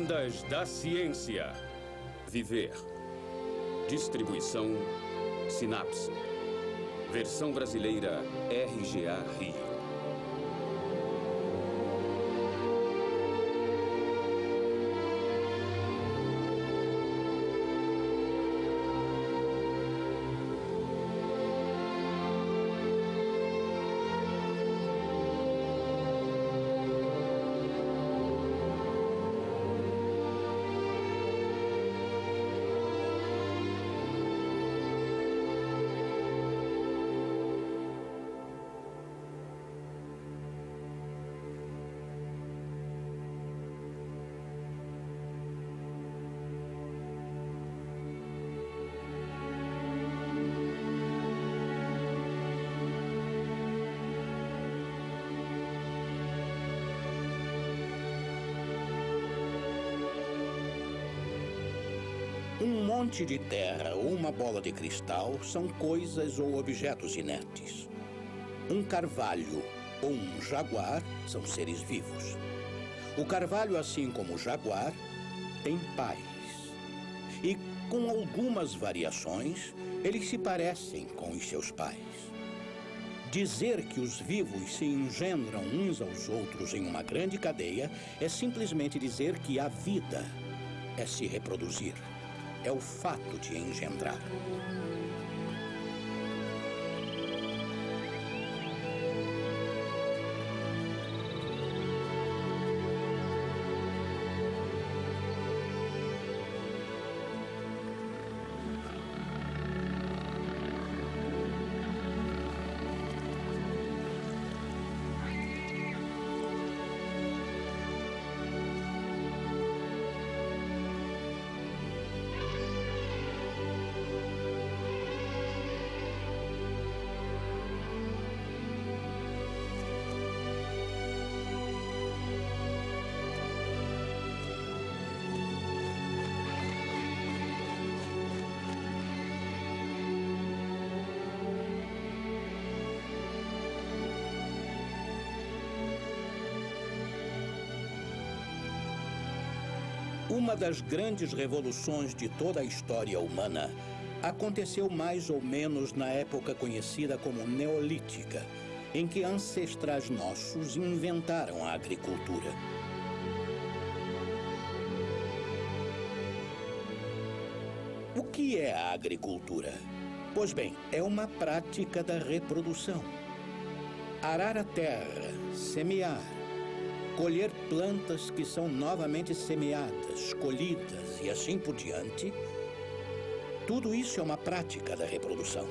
Lendas da Ciência. Viver. Distribuição Sinapse. Versão brasileira RGA Rio. Um monte de terra ou uma bola de cristal são coisas ou objetos inertes. Um carvalho ou um jaguar são seres vivos. O carvalho, assim como o jaguar, tem pais. E, com algumas variações, eles se parecem com os seus pais. Dizer que os vivos se engendram uns aos outros em uma grande cadeia é simplesmente dizer que a vida é se reproduzir. É o fato de engendrar. Uma das grandes revoluções de toda a história humana aconteceu mais ou menos na época conhecida como Neolítica, em que ancestrais nossos inventaram a agricultura. O que é a agricultura? Pois bem, é uma prática da reprodução. Arar a terra, semear, colher plantas que são novamente semeadas, colhidas e assim por diante, tudo isso é uma prática da reprodução.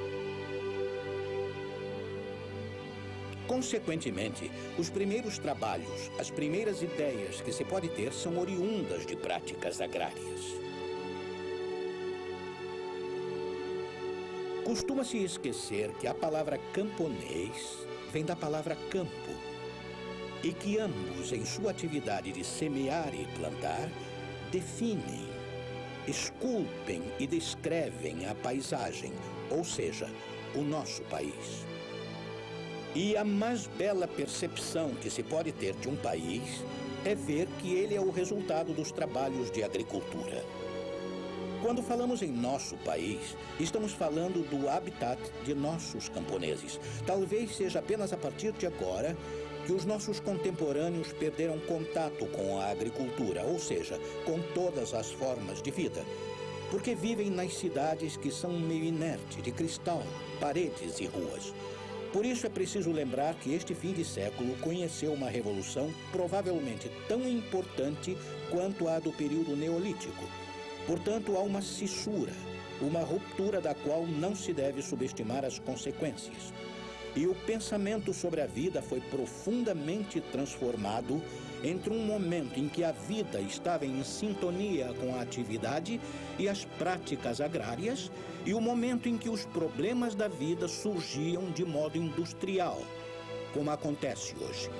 Consequentemente, os primeiros trabalhos, as primeiras ideias que se pode ter são oriundas de práticas agrárias. Costuma-se esquecer que a palavra camponês vem da palavra campo, e que ambos, em sua atividade de semear e plantar, definem, esculpem e descrevem a paisagem, ou seja, o nosso país. E a mais bela percepção que se pode ter de um país é ver que ele é o resultado dos trabalhos de agricultura. Quando falamos em nosso país, estamos falando do habitat de nossos camponeses. Talvez seja apenas a partir de agora que os nossos contemporâneos perderam contato com a agricultura, ou seja, com todas as formas de vida, porque vivem nas cidades que são meio inerte, de cristal, paredes e ruas. Por isso é preciso lembrar que este fim de século conheceu uma revolução provavelmente tão importante quanto a do período neolítico. Portanto, há uma cissura, uma ruptura da qual não se deve subestimar as consequências. E o pensamento sobre a vida foi profundamente transformado entre um momento em que a vida estava em sintonia com a atividade e as práticas agrárias e o momento em que os problemas da vida surgiam de modo industrial, como acontece hoje.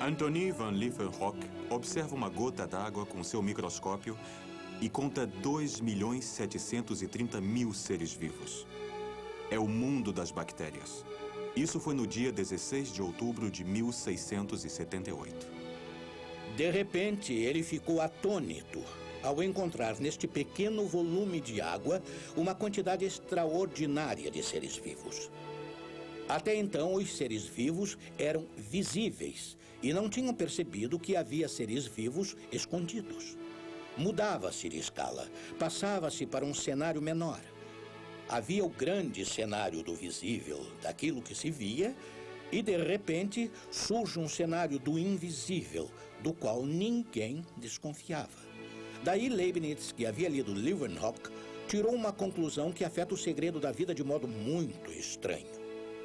Anthony van Leeuwenhoek observa uma gota d'água com seu microscópio e conta 2.730.000 seres vivos. É o mundo das bactérias. Isso foi no dia 16 de outubro de 1678. De repente, ele ficou atônito ao encontrar neste pequeno volume de água uma quantidade extraordinária de seres vivos. Até então, os seres vivos eram visíveis e não tinham percebido que havia seres vivos escondidos. Mudava-se de escala, passava-se para um cenário menor. Havia o grande cenário do visível, daquilo que se via, e de repente surge um cenário do invisível, do qual ninguém desconfiava. Daí Leibniz, que havia lido Leeuwenhoek, tirou uma conclusão que afeta o segredo da vida de modo muito estranho.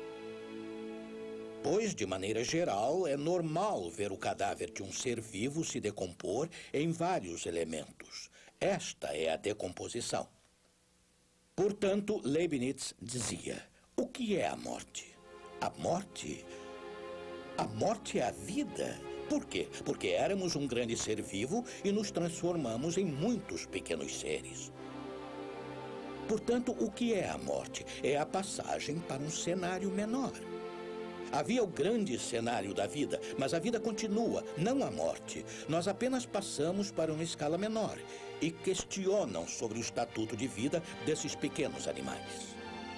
Pois, de maneira geral, é normal ver o cadáver de um ser vivo se decompor em vários elementos. Esta é a decomposição. Portanto, Leibniz dizia: o que é a morte? A morte? A morte é a vida. Por quê? Porque éramos um grande ser vivo e nos transformamos em muitos pequenos seres. Portanto, o que é a morte? É a passagem para um cenário menor. Havia o grande cenário da vida, mas a vida continua, não a morte. Nós apenas passamos para uma escala menor e questionam sobre o estatuto de vida desses pequenos animais.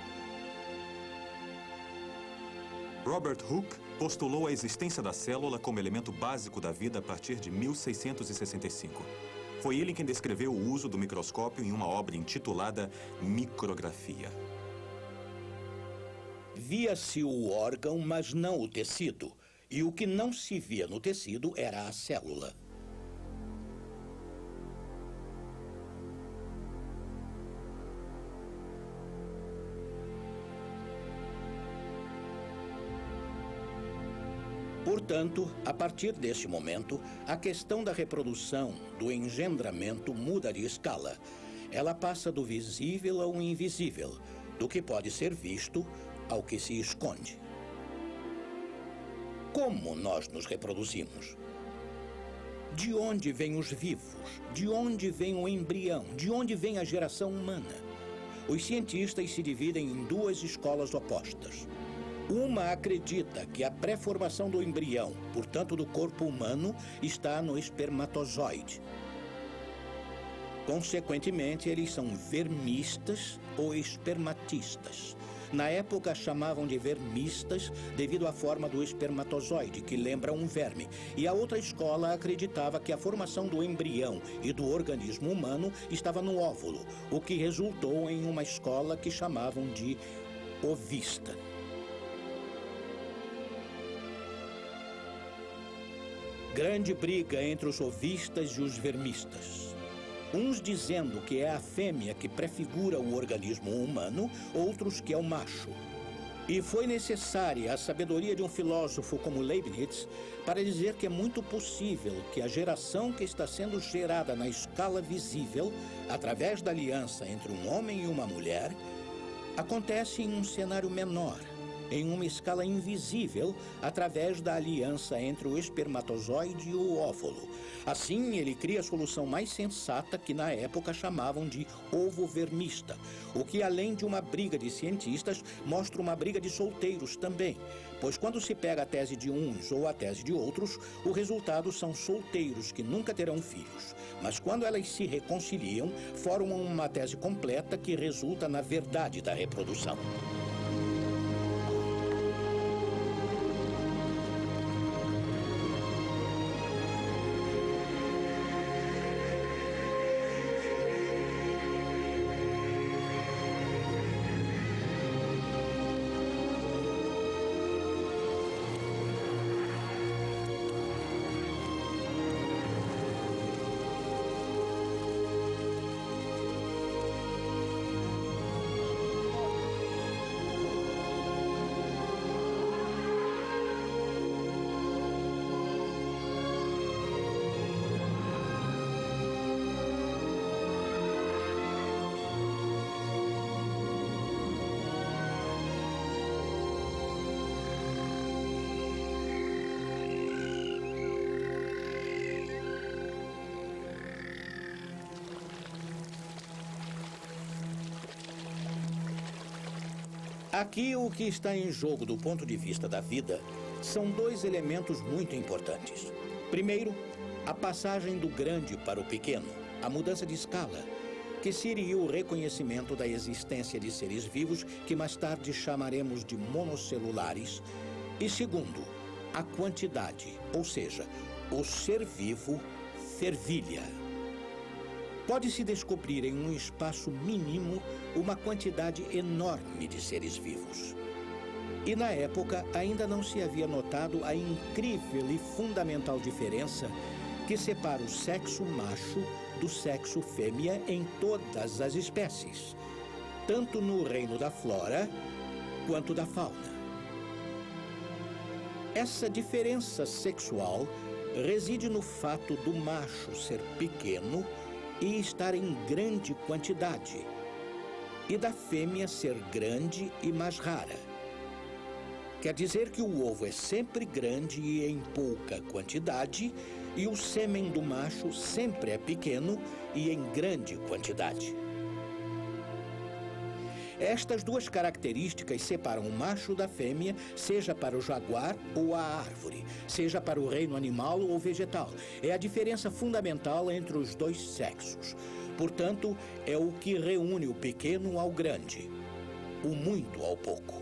Robert Hooke postulou a existência da célula como elemento básico da vida a partir de 1665. Foi ele quem descreveu o uso do microscópio em uma obra intitulada Micrografia. Via-se o órgão, mas não o tecido. E o que não se via no tecido era a célula. Portanto, a partir deste momento, a questão da reprodução, do engendramento, muda de escala. Ela passa do visível ao invisível, do que pode ser visto ao que se esconde. Como nós nos reproduzimos? De onde vêm os vivos? De onde vem o embrião? De onde vem a geração humana? Os cientistas se dividem em duas escolas opostas. Uma acredita que a pré-formação do embrião, portanto do corpo humano, está no espermatozoide. Consequentemente, eles são vermistas ou espermatistas. Na época, chamavam de vermistas devido à forma do espermatozoide, que lembra um verme. E a outra escola acreditava que a formação do embrião e do organismo humano estava no óvulo, o que resultou em uma escola que chamavam de ovista. Grande briga entre os ovistas e os vermistas. Uns dizendo que é a fêmea que prefigura o organismo humano, outros que é o macho. E foi necessária a sabedoria de um filósofo como Leibniz para dizer que é muito possível que a geração que está sendo gerada na escala visível, através da aliança entre um homem e uma mulher, acontece em um cenário menor, em uma escala invisível, através da aliança entre o espermatozoide e o óvulo. Assim, ele cria a solução mais sensata que na época chamavam de ovo vermista, o que, além de uma briga de cientistas, mostra uma briga de solteiros também, pois quando se pega a tese de uns ou a tese de outros, o resultado são solteiros que nunca terão filhos. Mas quando elas se reconciliam, formam uma tese completa que resulta na verdade da reprodução. Aqui, o que está em jogo do ponto de vista da vida são dois elementos muito importantes. Primeiro, a passagem do grande para o pequeno, a mudança de escala, que seria o reconhecimento da existência de seres vivos que mais tarde chamaremos de monocelulares. E segundo, a quantidade, ou seja, o ser vivo fervilha. Pode-se descobrir em um espaço mínimo uma quantidade enorme de seres vivos. E na época ainda não se havia notado a incrível e fundamental diferença que separa o sexo macho do sexo fêmea em todas as espécies, tanto no reino da flora quanto da fauna. Essa diferença sexual reside no fato do macho ser pequeno e estar em grande quantidade, e da fêmea ser grande e mais rara. Quer dizer que o ovo é sempre grande e em pouca quantidade, e o sêmen do macho sempre é pequeno e em grande quantidade. Estas duas características separam o macho da fêmea, seja para o jaguar ou a árvore, seja para o reino animal ou vegetal. É a diferença fundamental entre os dois sexos. Portanto, é o que reúne o pequeno ao grande, o muito ao pouco.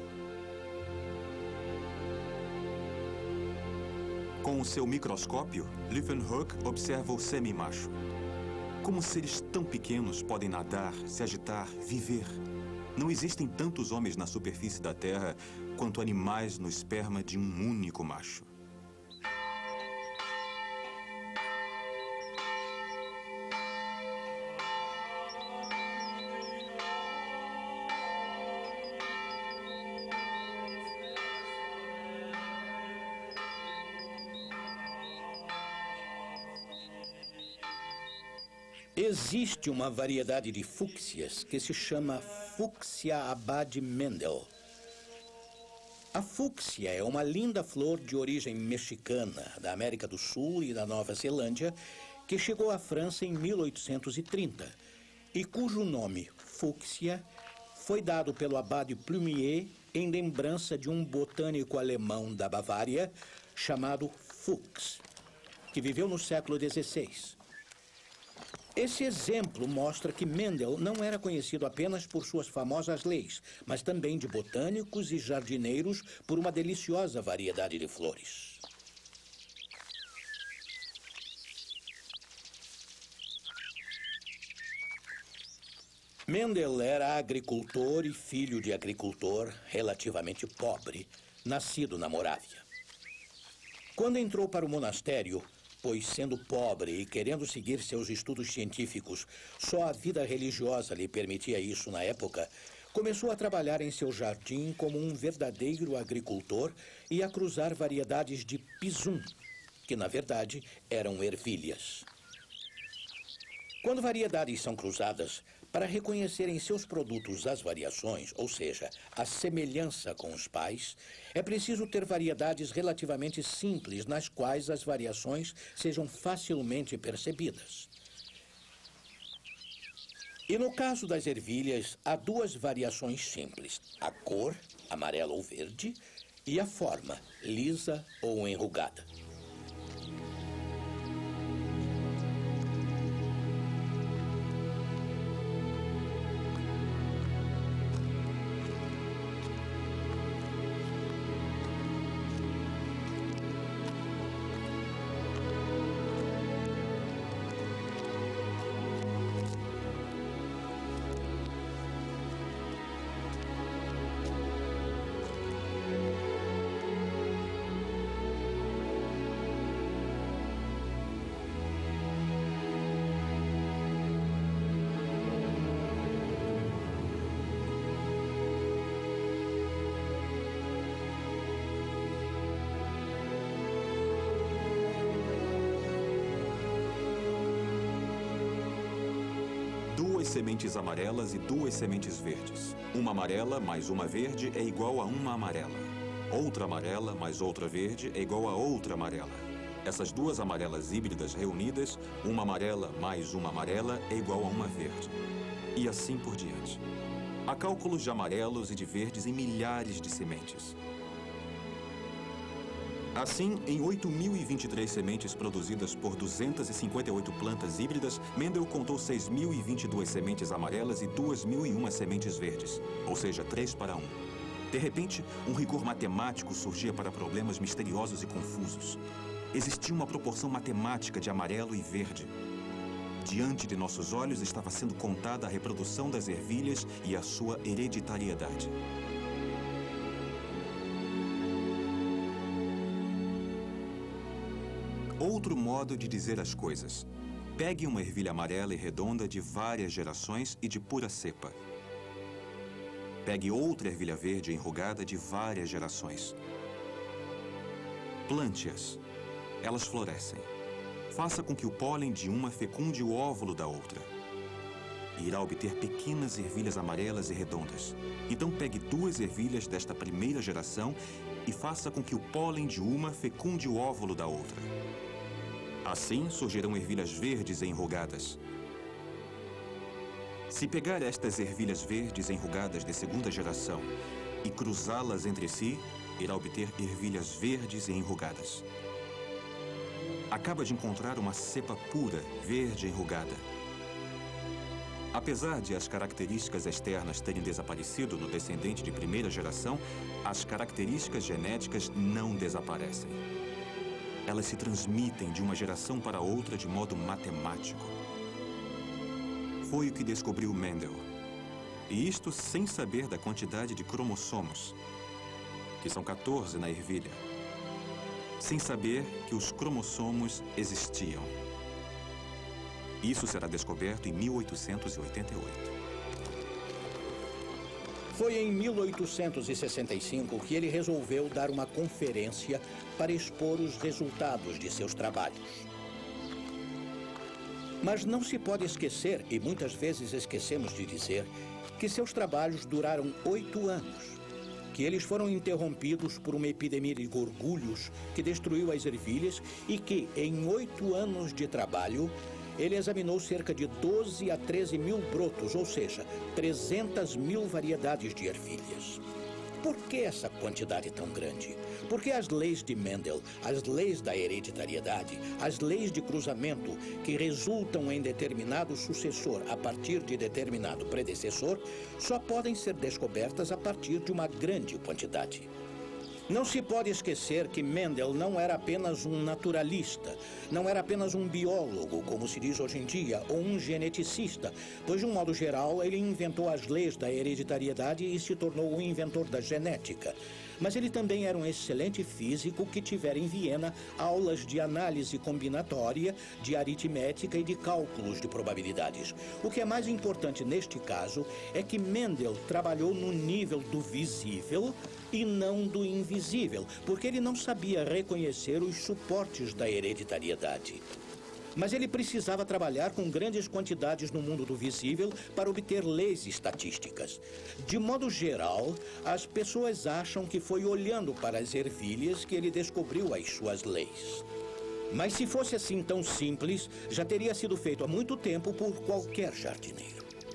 Com o seu microscópio, Leeuwenhoek observa o semi-macho. Como seres tão pequenos podem nadar, se agitar, viver? Não existem tantos homens na superfície da Terra quanto animais no esperma de um único macho. Existe uma variedade de fúcsias que se chama Fuchsia abad Mendel. A fúcsia é uma linda flor de origem mexicana, da América do Sul e da Nova Zelândia, que chegou à França em 1830 e cujo nome, fúcsia, foi dado pelo abade Plumier em lembrança de um botânico alemão da Bavária chamado Fuchs, que viveu no século XVI. Esse exemplo mostra que Mendel não era conhecido apenas por suas famosas leis, mas também de botânicos e jardineiros por uma deliciosa variedade de flores. Mendel era agricultor e filho de agricultor relativamente pobre, nascido na Morávia. Quando entrou para o monastério, pois sendo pobre e querendo seguir seus estudos científicos, só a vida religiosa lhe permitia isso na época, começou a trabalhar em seu jardim como um verdadeiro agricultor e a cruzar variedades de pisum, que na verdade eram ervilhas. Quando variedades são cruzadas, para reconhecer em seus produtos as variações, ou seja, a semelhança com os pais, é preciso ter variedades relativamente simples nas quais as variações sejam facilmente percebidas. E no caso das ervilhas, há duas variações simples: a cor, amarela ou verde, e a forma, lisa ou enrugada. Duas sementes amarelas e duas sementes verdes. Uma amarela mais uma verde é igual a uma amarela. Outra amarela mais outra verde é igual a outra amarela. Essas duas amarelas híbridas reunidas, uma amarela mais uma amarela é igual a uma verde. E assim por diante. Há cálculos de amarelos e de verdes em milhares de sementes. Assim, em 8.023 sementes produzidas por 258 plantas híbridas, Mendel contou 6.022 sementes amarelas e 2.001 sementes verdes, ou seja, 3 para 1. De repente, um rigor matemático surgia para problemas misteriosos e confusos. Existia uma proporção matemática de amarelo e verde. Diante de nossos olhos estava sendo contada a reprodução das ervilhas e a sua hereditariedade. Outro modo de dizer as coisas. Pegue uma ervilha amarela e redonda de várias gerações e de pura cepa. Pegue outra ervilha verde enrugada de várias gerações. Plante-as. Elas florescem. Faça com que o pólen de uma fecunde o óvulo da outra. Irá obter pequenas ervilhas amarelas e redondas. Então pegue 2 ervilhas desta primeira geração e faça com que o pólen de uma fecunde o óvulo da outra. Assim surgirão ervilhas verdes enrugadas. Se pegar estas ervilhas verdes enrugadas de segunda geração e cruzá-las entre si, irá obter ervilhas verdes enrugadas. Acaba de encontrar uma cepa pura, verde enrugada. Apesar de as características externas terem desaparecido no descendente de primeira geração, as características genéticas não desaparecem. Elas se transmitem de uma geração para outra de modo matemático. Foi o que descobriu Mendel. E isto sem saber da quantidade de cromossomos, que são 14 na ervilha. Sem saber que os cromossomos existiam. Isso será descoberto em 1888. Foi em 1865 que ele resolveu dar uma conferência para expor os resultados de seus trabalhos. Mas não se pode esquecer, e muitas vezes esquecemos de dizer, que seus trabalhos duraram 8 anos. Que eles foram interrompidos por uma epidemia de gorgulhos que destruiu as ervilhas e que, em 8 anos de trabalho, ele examinou cerca de 12 a 13 mil brotos, ou seja, 300 mil variedades de ervilhas. Por que essa quantidade tão grande? Porque as leis de Mendel, as leis da hereditariedade, as leis de cruzamento que resultam em determinado sucessor a partir de determinado predecessor, só podem ser descobertas a partir de uma grande quantidade. Não se pode esquecer que Mendel não era apenas um naturalista, não era apenas um biólogo, como se diz hoje em dia, ou um geneticista, pois, de um modo geral, ele inventou as leis da hereditariedade e se tornou o inventor da genética. Mas ele também era um excelente físico que tivera em Viena aulas de análise combinatória, de aritmética e de cálculos de probabilidades. O que é mais importante neste caso é que Mendel trabalhou no nível do visível e não do invisível, porque ele não sabia reconhecer os suportes da hereditariedade. Mas ele precisava trabalhar com grandes quantidades no mundo do visível para obter leis estatísticas. De modo geral, as pessoas acham que foi olhando para as ervilhas que ele descobriu as suas leis. Mas se fosse assim tão simples, já teria sido feito há muito tempo por qualquer jardineiro.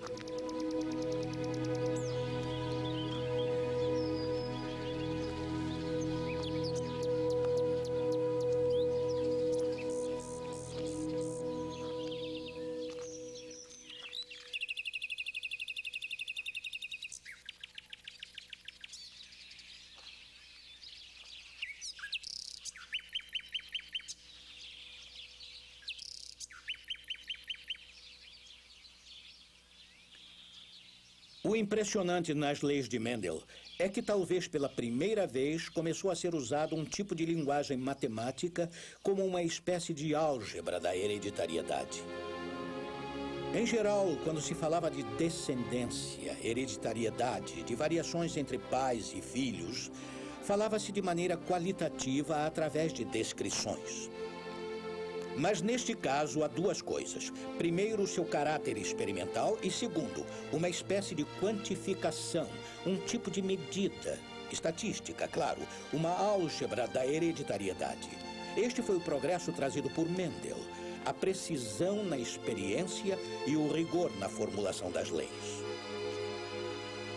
O impressionante nas leis de Mendel é que talvez pela primeira vez começou a ser usado um tipo de linguagem matemática como uma espécie de álgebra da hereditariedade. Em geral, quando se falava de descendência, hereditariedade, de variações entre pais e filhos, falava-se de maneira qualitativa através de descrições. Mas neste caso há duas coisas. Primeiro, o seu caráter experimental e segundo, uma espécie de quantificação, um tipo de medida, estatística, claro, uma álgebra da hereditariedade. Este foi o progresso trazido por Mendel, a precisão na experiência e o rigor na formulação das leis.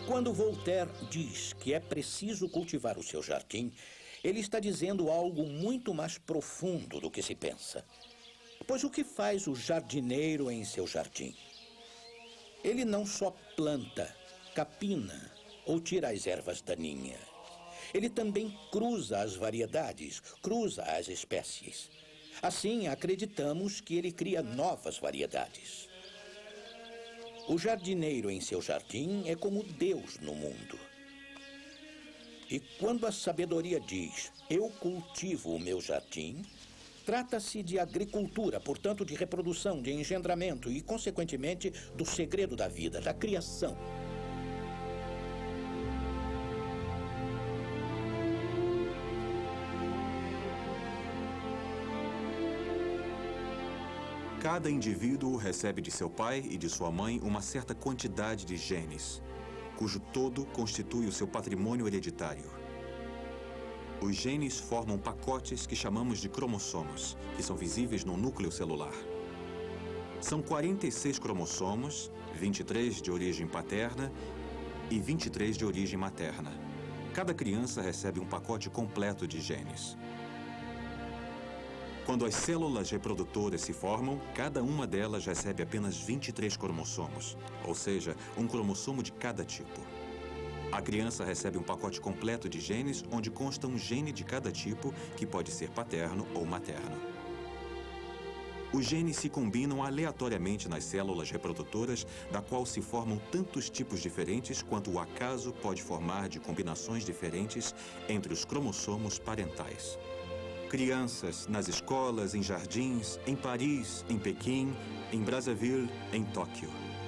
Quando Voltaire diz que é preciso cultivar o seu jardim, ele está dizendo algo muito mais profundo do que se pensa. Pois o que faz o jardineiro em seu jardim? Ele não só planta, capina ou tira as ervas daninhas. Ele também cruza as variedades, cruza as espécies. Assim, acreditamos que ele cria novas variedades. O jardineiro em seu jardim é como Deus no mundo. E quando a sabedoria diz, eu cultivo o meu jardim, trata-se de agricultura, portanto de reprodução, de engendramento e, consequentemente, do segredo da vida, da criação. Cada indivíduo recebe de seu pai e de sua mãe uma certa quantidade de genes, cujo todo constitui o seu patrimônio hereditário. Os genes formam pacotes que chamamos de cromossomos, que são visíveis no núcleo celular. São 46 cromossomos, 23 de origem paterna e 23 de origem materna. Cada criança recebe um pacote completo de genes. Quando as células reprodutoras se formam, cada uma delas recebe apenas 23 cromossomos, ou seja, um cromossomo de cada tipo. A criança recebe um pacote completo de genes, onde consta um gene de cada tipo, que pode ser paterno ou materno. Os genes se combinam aleatoriamente nas células reprodutoras, da qual se formam tantos tipos diferentes quanto o acaso pode formar de combinações diferentes entre os cromossomos parentais. Crianças nas escolas, em jardins, em Paris, em Pequim, em Brazzaville, em Tóquio.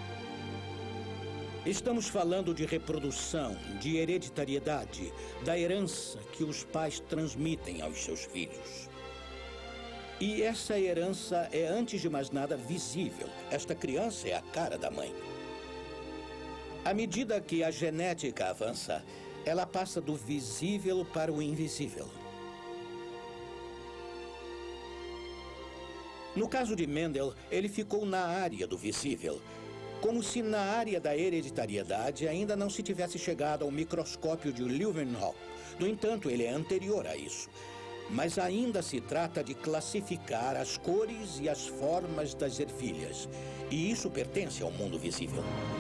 Estamos falando de reprodução, de hereditariedade, da herança que os pais transmitem aos seus filhos. E essa herança é, antes de mais nada, visível. Esta criança é a cara da mãe. À medida que a genética avança, ela passa do visível para o invisível. No caso de Mendel, ele ficou na área do visível, como se na área da hereditariedade ainda não se tivesse chegado ao microscópio de Leeuwenhoek. No entanto, ele é anterior a isso. Mas ainda se trata de classificar as cores e as formas das ervilhas. E isso pertence ao mundo visível.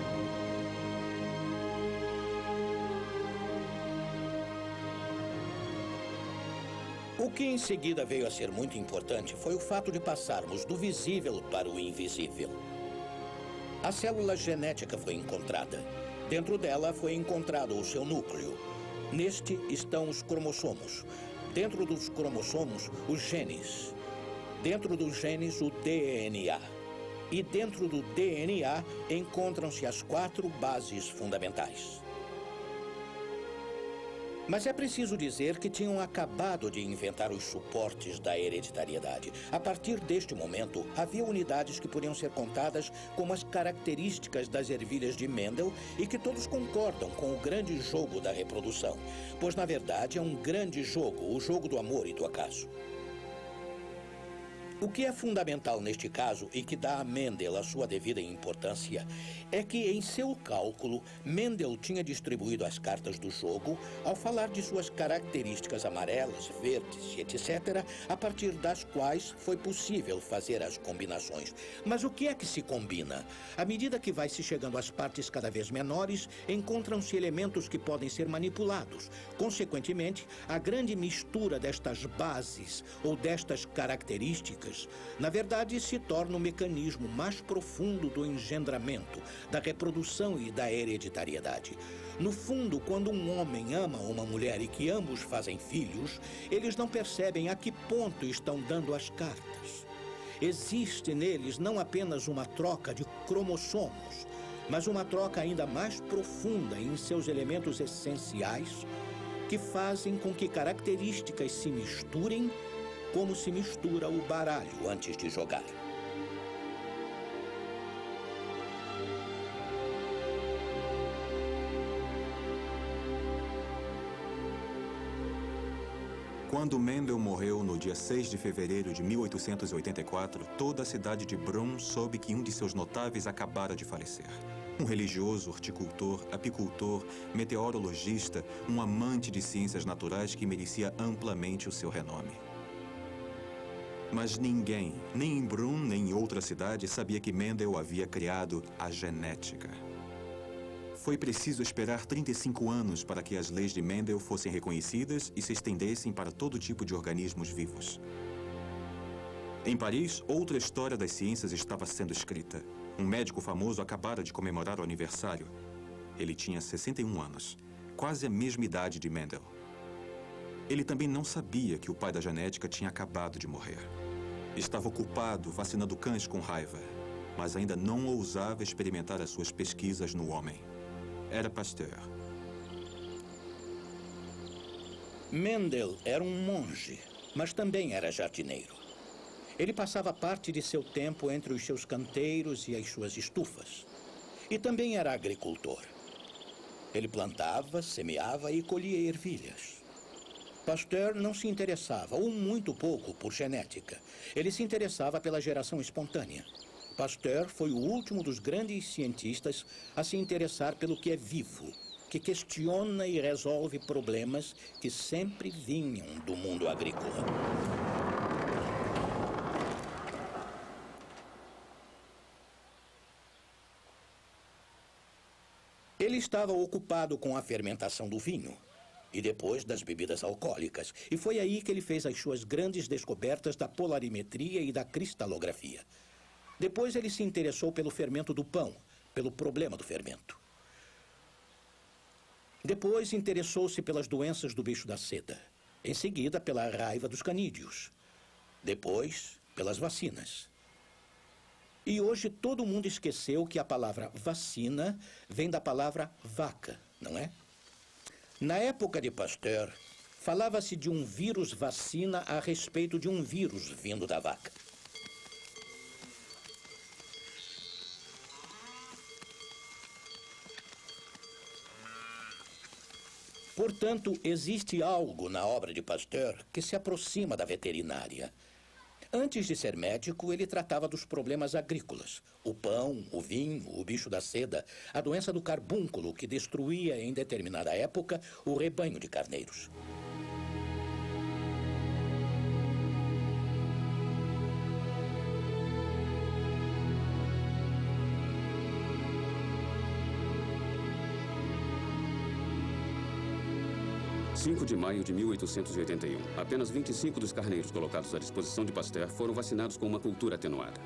O que em seguida veio a ser muito importante foi o fato de passarmos do visível para o invisível. A célula genética foi encontrada. Dentro dela foi encontrado o seu núcleo. Neste estão os cromossomos. Dentro dos cromossomos, os genes. Dentro dos genes, o DNA. E dentro do DNA encontram-se as 4 bases fundamentais. Mas é preciso dizer que tinham acabado de inventar os suportes da hereditariedade. A partir deste momento, havia unidades que podiam ser contadas como as características das ervilhas de Mendel e que todos concordam com o grande jogo da reprodução. Pois, na verdade, é um grande jogo, o jogo do amor e do acaso. O que é fundamental neste caso e que dá a Mendel a sua devida importância é que, em seu cálculo, Mendel tinha distribuído as cartas do jogo ao falar de suas características amarelas, verdes e etc., a partir das quais foi possível fazer as combinações. Mas o que é que se combina? À medida que vai se chegando às partes cada vez menores, encontram-se elementos que podem ser manipulados. Consequentemente, a grande mistura destas bases ou destas características na verdade, se torna o mecanismo mais profundo do engendramento, da reprodução e da hereditariedade. No fundo, quando um homem ama uma mulher e que ambos fazem filhos, eles não percebem a que ponto estão dando as cartas. Existe neles não apenas uma troca de cromossomos, mas uma troca ainda mais profunda em seus elementos essenciais, que fazem com que características se misturem como se mistura o baralho antes de jogar. Quando Mendel morreu no dia 6 de fevereiro de 1884, toda a cidade de Brum soube que um de seus notáveis acabara de falecer. Um religioso, horticultor, apicultor, meteorologista, um amante de ciências naturais que merecia amplamente o seu renome. Mas ninguém, nem em Brunn, nem em outra cidade, sabia que Mendel havia criado a genética. Foi preciso esperar 35 anos para que as leis de Mendel fossem reconhecidas e se estendessem para todo tipo de organismos vivos. Em Paris, outra história das ciências estava sendo escrita. Um médico famoso acabara de comemorar o aniversário. Ele tinha 61 anos, quase a mesma idade de Mendel. Ele também não sabia que o pai da genética tinha acabado de morrer. Estava ocupado vacinando cães com raiva, mas ainda não ousava experimentar as suas pesquisas no homem. Era Pasteur. Mendel era um monge, mas também era jardineiro. Ele passava parte de seu tempo entre os seus canteiros e as suas estufas. E também era agricultor. Ele plantava, semeava e colhia ervilhas. Pasteur não se interessava, ou muito pouco, por genética. Ele se interessava pela geração espontânea. Pasteur foi o último dos grandes cientistas a se interessar pelo que é vivo, que questiona e resolve problemas que sempre vinham do mundo agrícola. Ele estava ocupado com a fermentação do vinho e depois das bebidas alcoólicas. E foi aí que ele fez as suas grandes descobertas da polarimetria e da cristalografia. Depois ele se interessou pelo fermento do pão, pelo problema do fermento. Depois interessou-se pelas doenças do bicho da seda. Em seguida, pela raiva dos canídeos. Depois, pelas vacinas. E hoje todo mundo esqueceu que a palavra vacina vem da palavra vaca, não é? Na época de Pasteur, falava-se de um vírus vacina a respeito de um vírus vindo da vaca. Portanto, existe algo na obra de Pasteur que se aproxima da veterinária. Antes de ser médico, ele tratava dos problemas agrícolas. O pão, o vinho, o bicho da seda, a doença do carbúnculo que destruía em determinada época o rebanho de carneiros. Em 5 de maio de 1881, apenas 25 dos carneiros colocados à disposição de Pasteur foram vacinados com uma cultura atenuada.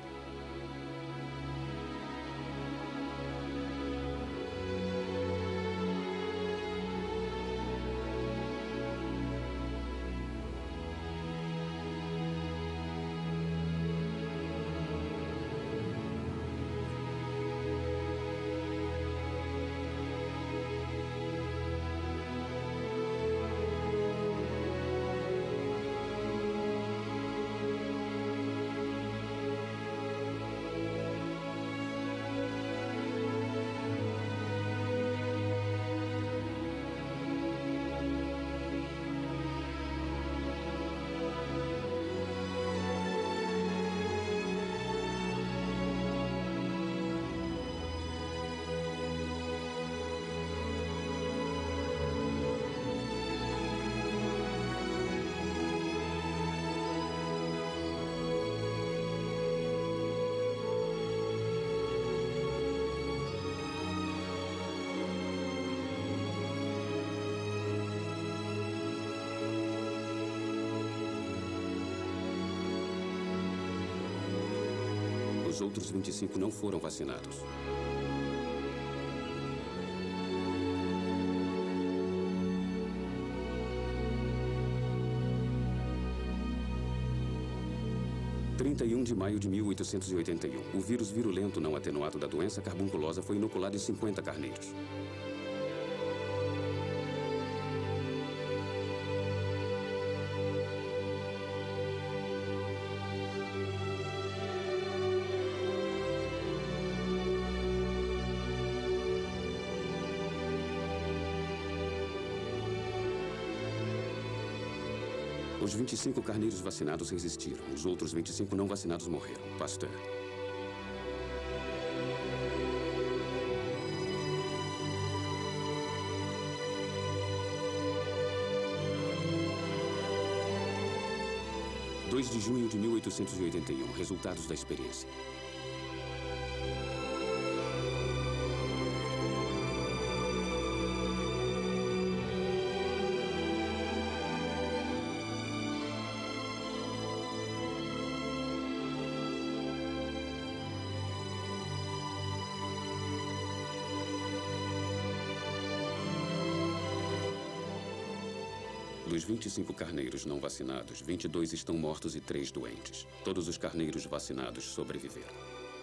Os outros 25 não foram vacinados. Em 31 de maio de 1881, o vírus virulento não atenuado da doença carbunculosa foi inoculado em 50 carneiros. Os 25 carneiros vacinados resistiram. Os outros 25 não vacinados morreram. Pasteur. 2 de junho de 1881. Resultados da experiência. Dos 25 carneiros não vacinados, 22 estão mortos e 3 doentes. Todos os carneiros vacinados sobreviveram.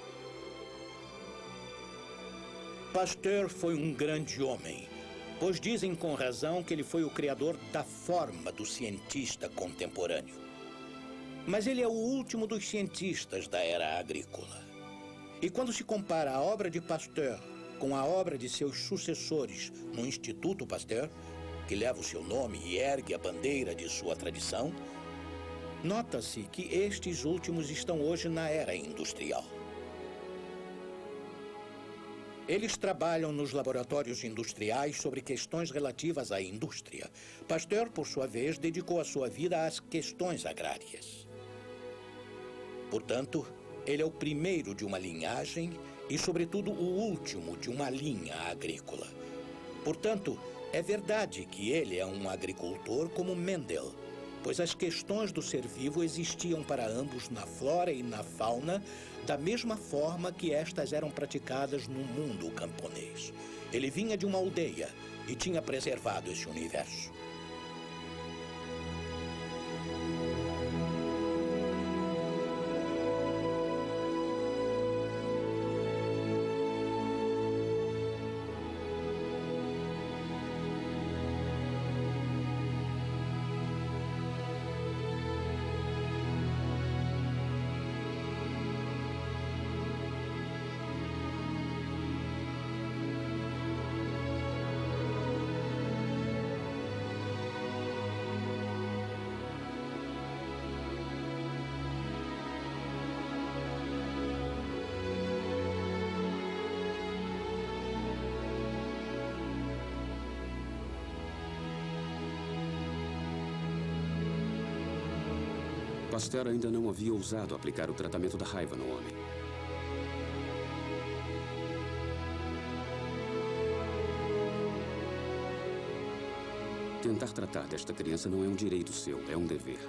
Pasteur foi um grande homem, pois dizem com razão que ele foi o criador da forma do cientista contemporâneo. Mas ele é o último dos cientistas da era agrícola. E quando se compara a obra de Pasteur com a obra de seus sucessores no Instituto Pasteur, que leva o seu nome e ergue a bandeira de sua tradição, nota-se que estes últimos estão hoje na era industrial. Eles trabalham nos laboratórios industriais sobre questões relativas à indústria. Pasteur, por sua vez, dedicou a sua vida às questões agrárias. Portanto, ele é o primeiro de uma linhagem e, sobretudo, o último de uma linha agrícola. Portanto, é verdade que ele é um agricultor como Mendel, pois as questões do ser vivo existiam para ambos na flora e na fauna, da mesma forma que estas eram praticadas no mundo camponês. Ele vinha de uma aldeia e tinha preservado esse universo. Pasteur ainda não havia ousado aplicar o tratamento da raiva no homem. Tentar tratar desta criança não é um direito seu, é um dever.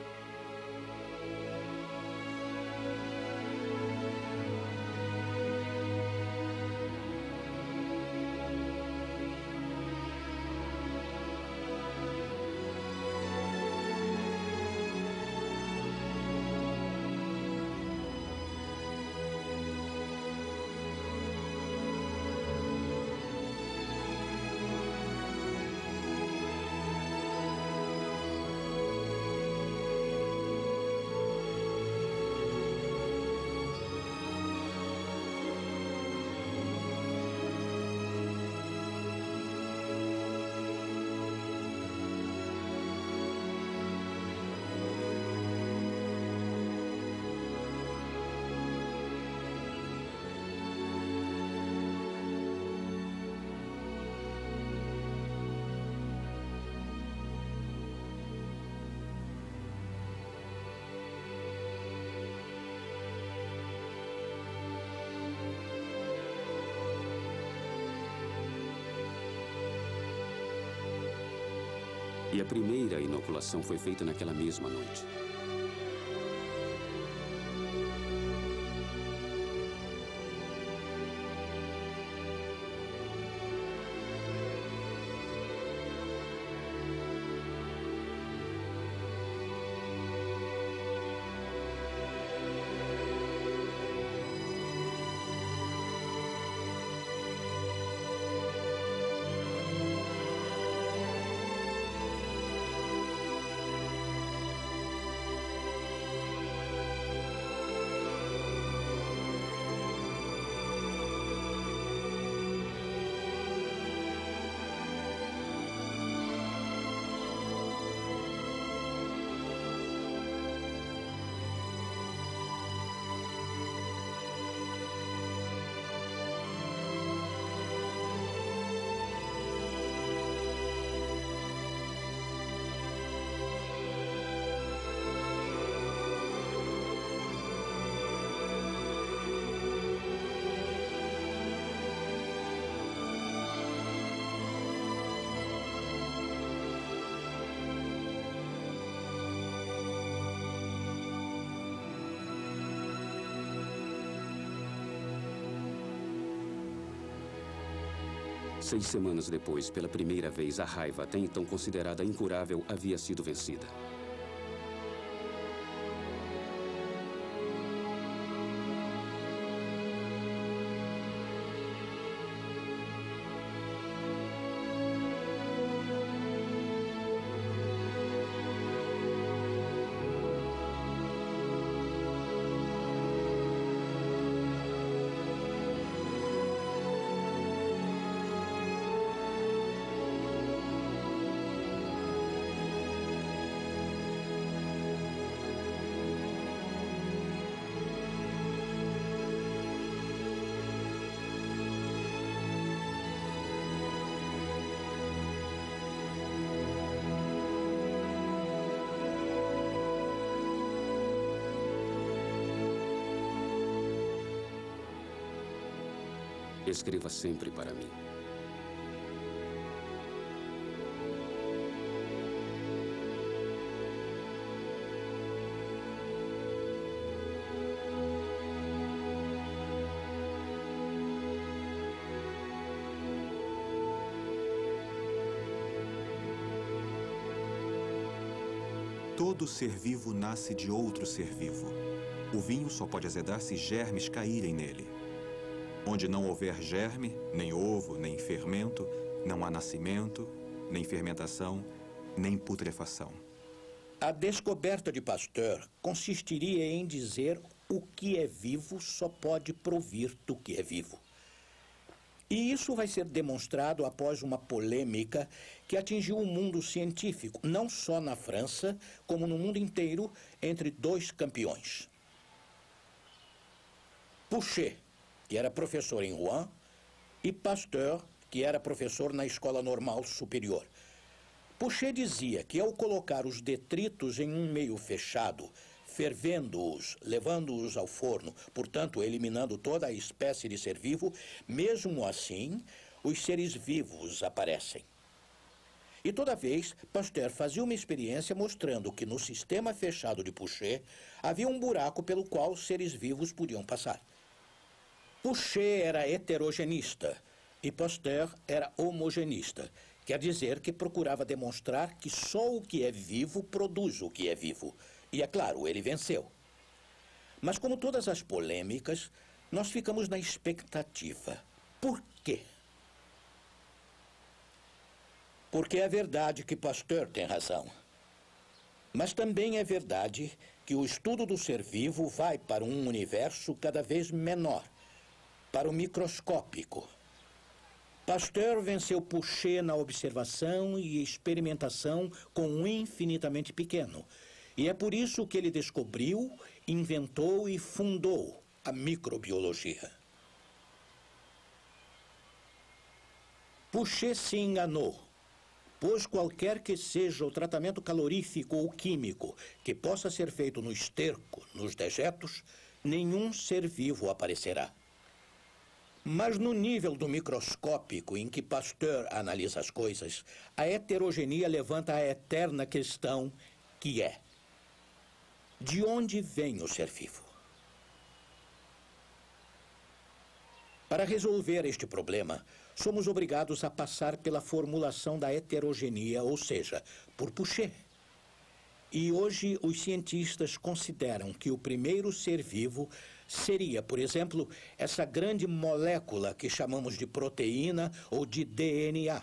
E a primeira inoculação foi feita naquela mesma noite. 6 semanas depois, pela primeira vez, a raiva, até então considerada incurável, havia sido vencida. Escreva sempre para mim. Todo ser vivo nasce de outro ser vivo. O vinho só pode azedar se germes caírem nele. Onde não houver germe, nem ovo, nem fermento, não há nascimento, nem fermentação, nem putrefação. A descoberta de Pasteur consistiria em dizer o que é vivo só pode provir do que é vivo. E isso vai ser demonstrado após uma polêmica que atingiu o mundo científico, não só na França, como no mundo inteiro, entre dois campeões. Pouchet, que era professor em Rouen, e Pasteur, que era professor na Escola Normal Superior. Pouchet dizia que ao colocar os detritos em um meio fechado, fervendo-os, levando-os ao forno, portanto eliminando toda a espécie de ser vivo, mesmo assim, os seres vivos aparecem. E toda vez, Pasteur fazia uma experiência mostrando que no sistema fechado de Pouchet havia um buraco pelo qual os seres vivos podiam passar. Pouchet era heterogenista e Pasteur era homogenista. Quer dizer que procurava demonstrar que só o que é vivo produz o que é vivo. E, é claro, ele venceu. Mas, como todas as polêmicas, nós ficamos na expectativa. Por quê? Porque é verdade que Pasteur tem razão. Mas também é verdade que o estudo do ser vivo vai para um universo cada vez menor, para o microscópico. Pasteur venceu Pouchet na observação e experimentação com um infinitamente pequeno. E é por isso que ele descobriu, inventou e fundou a microbiologia. Pouchet se enganou, pois qualquer que seja o tratamento calorífico ou químico que possa ser feito no esterco, nos dejetos, nenhum ser vivo aparecerá. Mas no nível do microscópico em que Pasteur analisa as coisas, a heterogeneia levanta a eterna questão que é: de onde vem o ser vivo? Para resolver este problema, somos obrigados a passar pela formulação da heterogeneia, ou seja, por Pouchet. E hoje os cientistas consideram que o primeiro ser vivo seria, por exemplo, essa grande molécula que chamamos de proteína ou de DNA.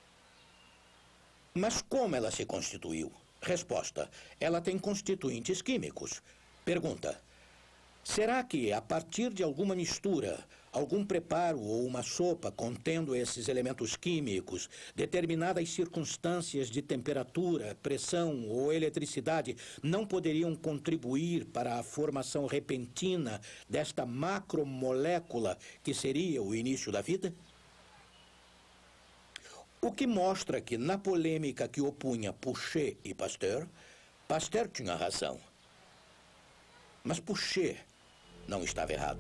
Mas como ela se constituiu? Resposta: ela tem constituintes químicos. Pergunta: será que a partir de alguma mistura, algum preparo ou uma sopa contendo esses elementos químicos, determinadas circunstâncias de temperatura, pressão ou eletricidade não poderiam contribuir para a formação repentina desta macromolécula que seria o início da vida? O que mostra que, na polêmica que opunha Pouchet e Pasteur, Pasteur tinha razão. Mas Pouchet não estava errado.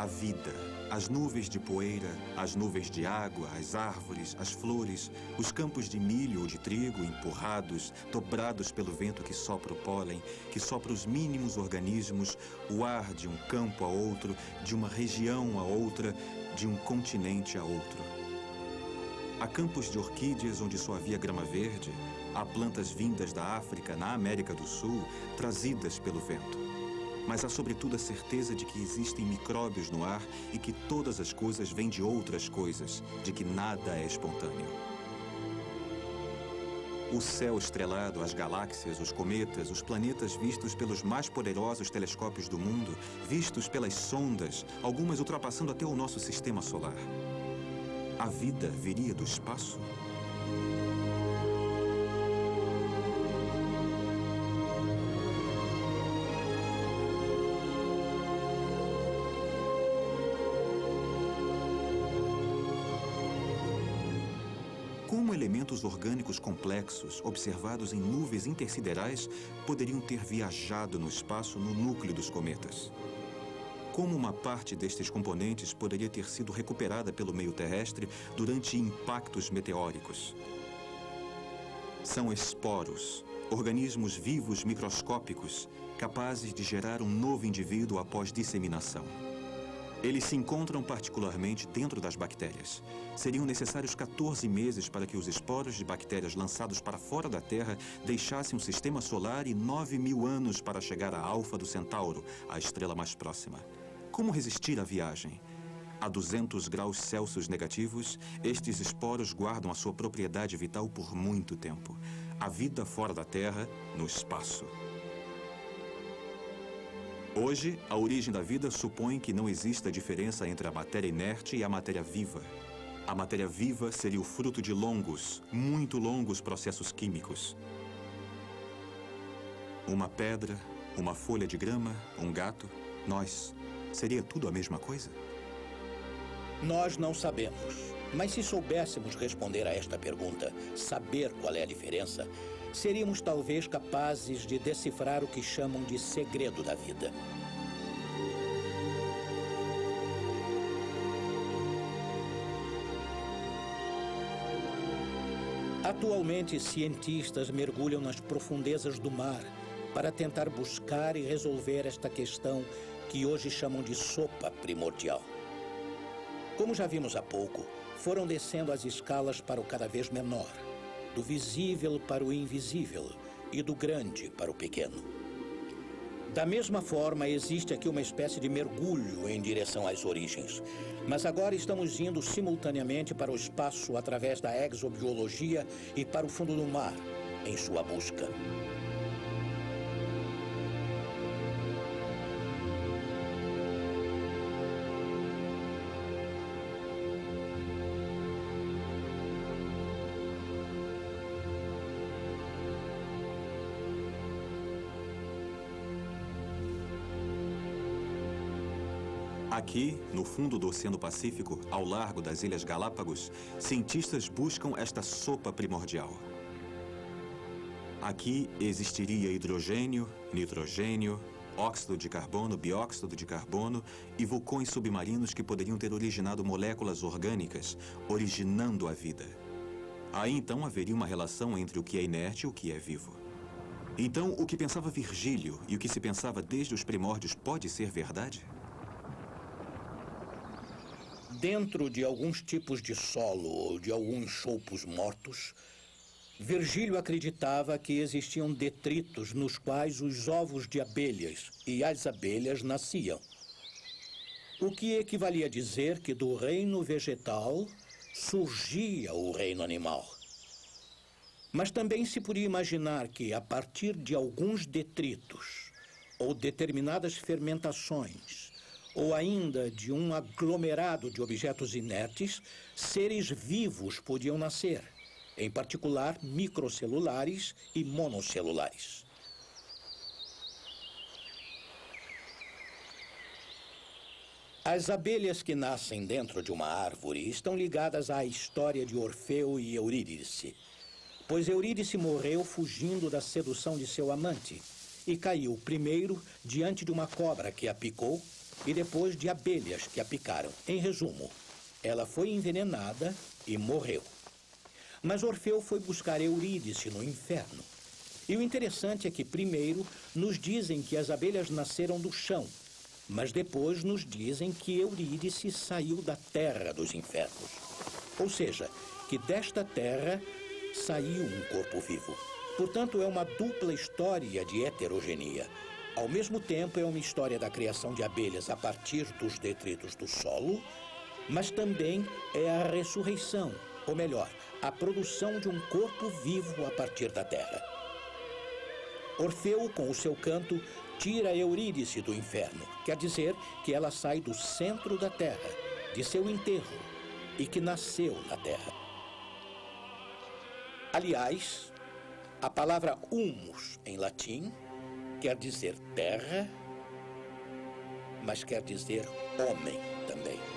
A vida, as nuvens de poeira, as nuvens de água, as árvores, as flores, os campos de milho ou de trigo empurrados, dobrados pelo vento que sopra o pólen, que sopra os mínimos organismos, o ar de um campo a outro, de uma região a outra, de um continente a outro. Há campos de orquídeas onde só havia grama verde, há plantas vindas da África, na América do Sul, trazidas pelo vento. Mas há sobretudo a certeza de que existem micróbios no ar e que todas as coisas vêm de outras coisas, de que nada é espontâneo. O céu estrelado, as galáxias, os cometas, os planetas vistos pelos mais poderosos telescópios do mundo, vistos pelas sondas, algumas ultrapassando até o nosso sistema solar. A vida viria do espaço? Como elementos orgânicos complexos, observados em nuvens intersiderais, poderiam ter viajado no espaço no núcleo dos cometas? Como uma parte destes componentes poderia ter sido recuperada pelo meio terrestre durante impactos meteóricos? São esporos, organismos vivos microscópicos, capazes de gerar um novo indivíduo após disseminação. Eles se encontram particularmente dentro das bactérias. Seriam necessários 14 meses para que os esporos de bactérias lançados para fora da Terra deixassem o sistema solar e 9.000 anos para chegar a Alfa do Centauro, a estrela mais próxima. Como resistir à viagem? A 200 graus Celsius negativos, estes esporos guardam a sua propriedade vital por muito tempo. A vida fora da Terra, no espaço. Hoje, a origem da vida supõe que não exista diferença entre a matéria inerte e a matéria viva. A matéria viva seria o fruto de longos, muito longos processos químicos. Uma pedra, uma folha de grama, um gato, nós. Seria tudo a mesma coisa? Nós não sabemos. Mas se soubéssemos responder a esta pergunta, saber qual é a diferença, seríamos talvez capazes de decifrar o que chamam de segredo da vida. Atualmente, cientistas mergulham nas profundezas do mar para tentar buscar e resolver esta questão que hoje chamam de sopa primordial. Como já vimos há pouco, foram descendo as escalas para o cada vez menor, do visível para o invisível e do grande para o pequeno. Da mesma forma, existe aqui uma espécie de mergulho em direção às origens. Mas agora estamos indo simultaneamente para o espaço através da exobiologia e para o fundo do mar, em sua busca. Aqui, no fundo do Oceano Pacífico, ao largo das Ilhas Galápagos, cientistas buscam esta sopa primordial. Aqui existiria hidrogênio, nitrogênio, óxido de carbono, bióxido de carbono e vulcões submarinos que poderiam ter originado moléculas orgânicas, originando a vida. Aí então haveria uma relação entre o que é inerte e o que é vivo. Então, o que pensava Virgílio e o que se pensava desde os primórdios pode ser verdade? Dentro de alguns tipos de solo ou de alguns choupos mortos, Virgílio acreditava que existiam detritos nos quais os ovos de abelhas e as abelhas nasciam. O que equivalia a dizer que do reino vegetal surgia o reino animal. Mas também se podia imaginar que, a partir de alguns detritos ou determinadas fermentações, ou ainda de um aglomerado de objetos inertes, seres vivos podiam nascer, em particular microcelulares e monocelulares. As abelhas que nascem dentro de uma árvore estão ligadas à história de Orfeu e Eurídice, pois Eurídice morreu fugindo da sedução de seu amante e caiu primeiro diante de uma cobra que a picou e depois de abelhas que a picaram. Em resumo, ela foi envenenada e morreu. Mas Orfeu foi buscar Eurídice no inferno. E o interessante é que primeiro nos dizem que as abelhas nasceram do chão, mas depois nos dizem que Eurídice saiu da terra dos infernos. Ou seja, que desta terra saiu um corpo vivo. Portanto, é uma dupla história de heterogenia. Ao mesmo tempo, é uma história da criação de abelhas a partir dos detritos do solo, mas também é a ressurreição, ou melhor, a produção de um corpo vivo a partir da terra. Orfeu, com o seu canto, tira Eurídice do inferno. Quer dizer que ela sai do centro da terra, de seu enterro, e que nasceu na terra. Aliás, a palavra humus, em latim, quer dizer terra, mas quer dizer homem também.